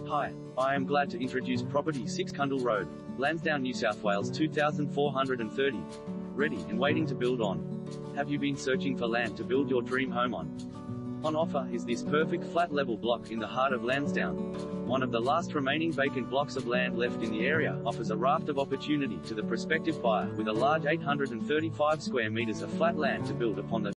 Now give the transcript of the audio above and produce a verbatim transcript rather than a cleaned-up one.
Hi, I am glad to introduce property six Cundle Road, Lansdowne, New South Wales two thousand four hundred thirty. Ready and waiting to build on. Have you been searching for land to build your dream home on? On offer is this perfect flat level block in the heart of Lansdowne. One of the last remaining vacant blocks of land left in the area offers a raft of opportunity to the prospective buyer with a large eight hundred thirty-five square meters of flat land to build upon. The